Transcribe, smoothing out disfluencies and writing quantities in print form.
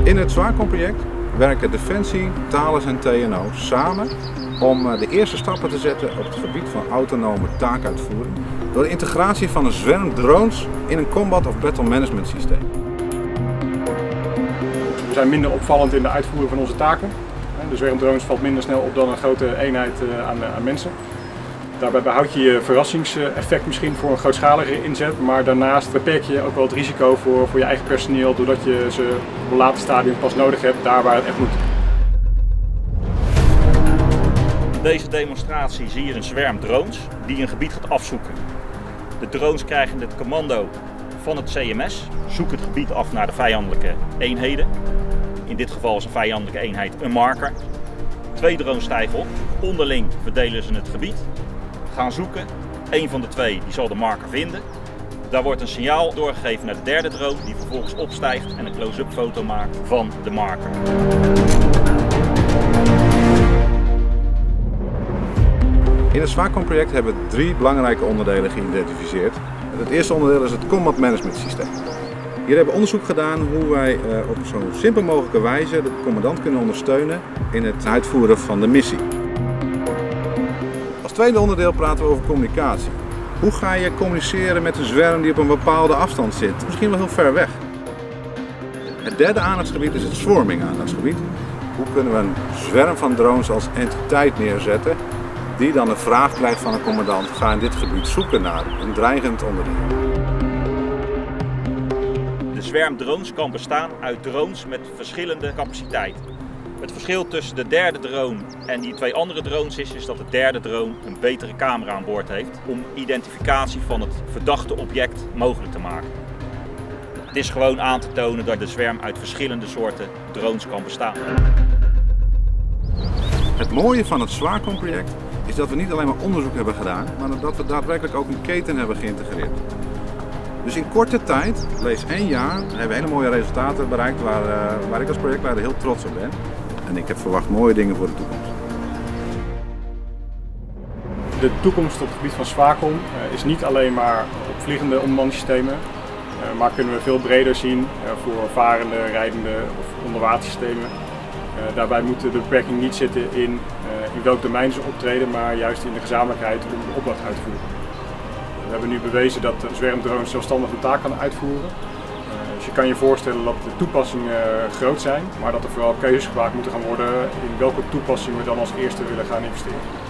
In het Zwaarkom-project werken Defensie, Thales en TNO samen om de eerste stappen te zetten op het gebied van autonome taakuitvoering door de integratie van een zwerm drones in een combat of battle management systeem. We zijn minder opvallend in de uitvoering van onze taken. De zwermdrones valt minder snel op dan een grote eenheid aan mensen. Daarbij behoud je je verrassingseffect misschien voor een grootschalige inzet, maar daarnaast beperk je ook wel het risico voor je eigen personeel doordat je ze op een later stadium pas nodig hebt, daar waar het echt moet. In deze demonstratie zie je een zwerm drones die een gebied gaat afzoeken. De drones krijgen het commando van het CMS, zoek het gebied af naar de vijandelijke eenheden. In dit geval is een vijandelijke eenheid een marker. 2 drones stijgen op, onderling verdelen ze het gebied, gaan zoeken. Eén van de 2 die zal de marker vinden. Daar wordt een signaal doorgegeven naar de derde drone die vervolgens opstijgt en een close-up foto maakt van de marker. In het Zwaarkom-project hebben we 3 belangrijke onderdelen geïdentificeerd. Het eerste onderdeel is het combat management systeem. Hier hebben we onderzoek gedaan hoe wij op zo simpel mogelijke wijze de commandant kunnen ondersteunen in het uitvoeren van de missie. Als tweede onderdeel praten we over communicatie. Hoe ga je communiceren met een zwerm die op een bepaalde afstand zit, misschien wel heel ver weg? Het derde aandachtsgebied is het swarming aandachtsgebied. Hoe kunnen we een zwerm van drones als entiteit neerzetten die dan een vraag krijgt van een commandant: ga in dit gebied zoeken naar een dreigend onderdeel. De zwerm drones kan bestaan uit drones met verschillende capaciteiten. Het verschil tussen de derde drone en die 2 andere drones is dat de derde drone een betere camera aan boord heeft om identificatie van het verdachte object mogelijk te maken. Het is gewoon aan te tonen dat de zwerm uit verschillende soorten drones kan bestaan. Het mooie van het Zwaarkom-project is dat we niet alleen maar onderzoek hebben gedaan, maar dat we daadwerkelijk ook een keten hebben geïntegreerd. Dus in korte tijd, lees 1 jaar, hebben we hele mooie resultaten bereikt waar ik als projectleider heel trots op ben. En ik heb verwacht mooie dingen voor de toekomst. De toekomst op het gebied van Zwaarkom is niet alleen maar op vliegende onbemanningssystemen, maar kunnen we veel breder zien voor varende, rijdende of onderwatersystemen. Daarbij moet de beperking niet zitten in welk domein ze optreden, maar juist in de gezamenlijkheid om de opdracht uit te voeren. We hebben nu bewezen dat een zwermdrone zelfstandig een taak kan uitvoeren. Dus je kan je voorstellen dat de toepassingen groot zijn, maar dat er vooral keuzes gemaakt moeten gaan worden in welke toepassing we dan als eerste willen gaan investeren.